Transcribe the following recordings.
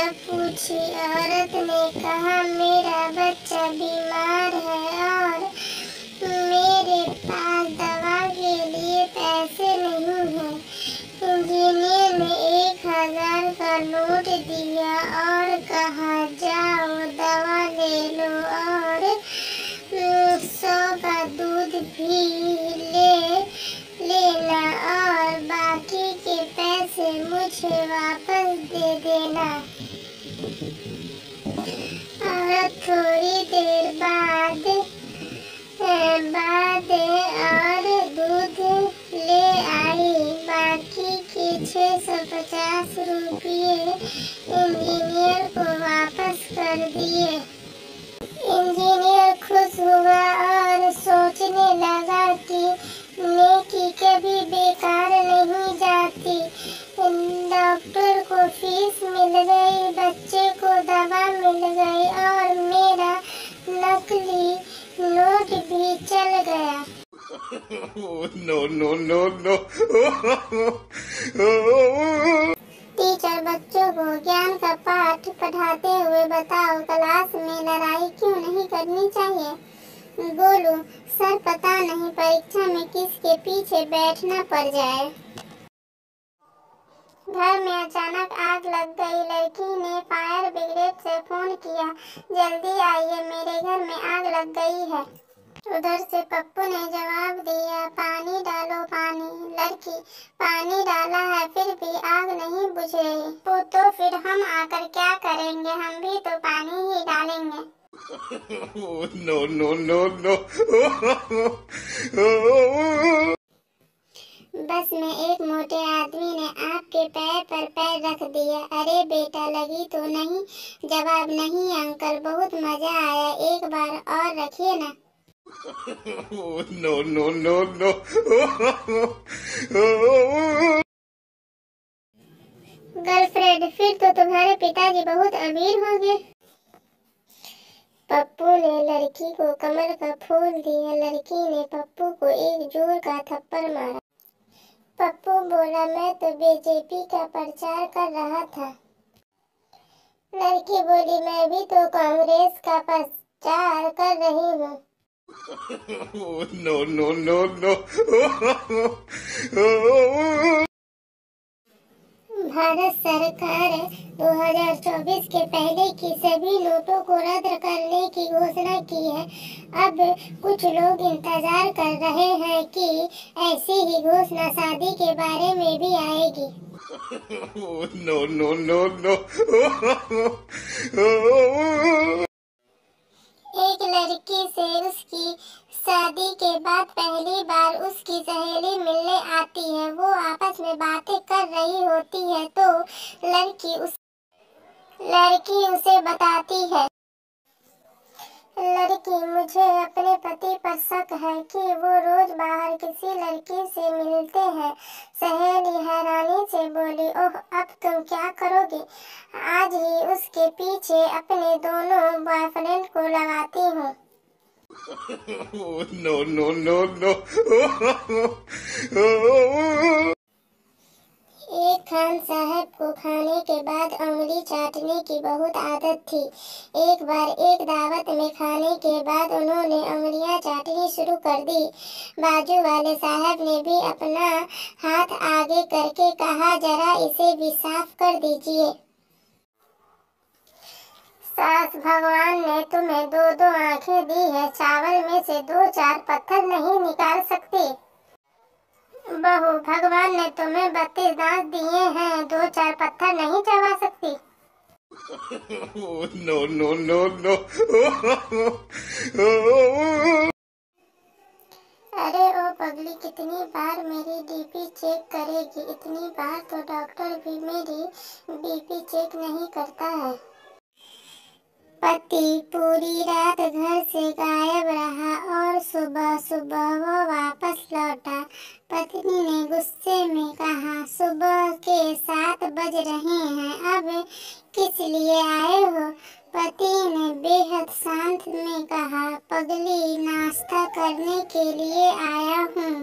पूछी। औरत ने कहा, मेरा बच्चा बीमार है और मेरे पास दवा के लिए पैसे नहीं हैं। इंजीनियर ने 1000 का नोट दिया और कहा, जाओ दवा ले लो और 100 का दूध भी ले लेना और बाकी के पैसे मुझे वापस दे देना। और थोड़ी देर बाद और दूध ले आई। बाकी के 650 रुपये इंजीनियर को वापस कर दिए। इंजीनियर खुश हुआ और सोचने लगा कि नेकी कभी बेकार नहीं जाती। डॉक्टर को फीस मिल गई, बच्चे को दवा मिल गई और मेरा नकली नोट भी चल गया। No. टीचर बच्चों को ज्ञान का पाठ पढ़ाते हुए, बताओ क्लास में लड़ाई क्यों नहीं करनी चाहिए? बोलो, सर पता नहीं परीक्षा में किसके पीछे बैठना पड़ जाए। घर में अचानक आग लग गई। लड़की ने फायर ब्रिगेड से फोन किया, जल्दी आइए, मेरे घर में आग लग गई है। उधर से पप्पू ने जवाब दिया, पानी डालो पानी। लड़की, पानी डाला है फिर भी आग नहीं बुझ रही। तो फिर हम आकर क्या करेंगे, हम भी तो पानी ही डालेंगे। No. बस में एक मोटे आदमी ने आपके पैर पर पैर रख दिया। अरे बेटा, लगी तो नहीं? जवाब, नहीं अंकल, बहुत मजा आया, एक बार और रखिए ना। No. गर्लफ्रेंड, फिर तो तुम्हारे पिताजी बहुत अमीर होंगे। पप्पू ने लड़की को कमल का फूल दिया। लड़की ने पप्पू को एक जोर का थप्पड़ मारा। पप्पू बोला, मैं तो बीजेपी का प्रचार कर रहा था। लड़की बोली, मैं भी तो कांग्रेस का प्रचार कर रही हूँ। No. भारत सरकार 2024 के पहले की सभी नोटों को रद्द करने की घोषणा की है। अब कुछ लोग इंतजार कर रहे हैं कि ऐसी ही घोषणा शादी के बारे में भी आएगी। No. एक लड़की से उसकी शादी के बाद पहली बार उसकी सहेली मिलने आती है। वो आपस में बातें कर रही होती है तो लड़की उसे बताती है, लड़की, मुझे अपने पति पर शक है कि वो रोज बाहर किसी लड़की से मिलते हैं। सहेली हैरानी से बोली, ओह, अब तुम क्या करोगे? आज ही उसके पीछे अपने दोनों बॉयफ्रेंड को लगाती हूँ। No. एक खान साहब को खाने के बाद उंगली चाटने की बहुत आदत थी। एक बार एक दावत में खाने के बाद उन्होंने उंगलियां चाटनी शुरू कर दी। बाजू वाले साहब ने भी अपना हाथ आगे करके कहा, जरा इसे भी साफ कर दीजिए। सास, भगवान ने तुम्हें 2 आंखें दी है, चावल में से 2-4 पत्थर नहीं निकाल सकती। बहू, भगवान ने तुम्हें 32 दांत दिए हैं, 2-4 पत्थर नहीं चबा सकती। No. अरे ओ पगली, कितनी बार मेरी बीपी चेक करेगी? इतनी बार तो डॉक्टर भी मेरी बीपी चेक नहीं करता है। पति पूरी रात घर से गायब रहा और सुबह सुबह वो वापस लौटा। पत्नी ने गुस्से में कहा, सुबह के 7 बज रहे हैं, अब किस लिए आए हो? पति ने बेहद शांत में कहा, पगली, नाश्ता करने के लिए आया हूँ।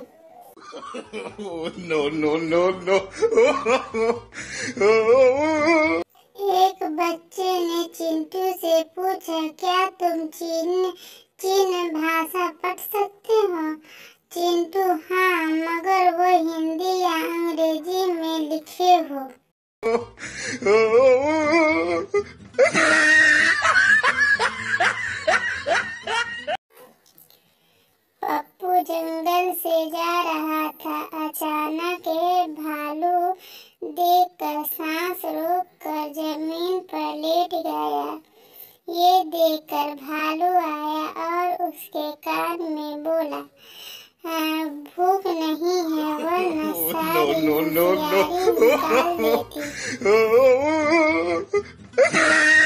No. एक बच्चे ने चिंटू से पूछा, क्या तुम चीन भाषा पढ़ सकते हो? चिंटू, हाँ, मगर वो हिंदी या अंग्रेजी में लिखे हो। पप्पू जंगल से जा रहा था। अचानक एक भालू देखकर सांस रोककर जमीन पर लेट गया। ये देखकर भालू आया और उसके कान में बोला, भूख नहीं है वरना सारी होशियारी निकाल देती।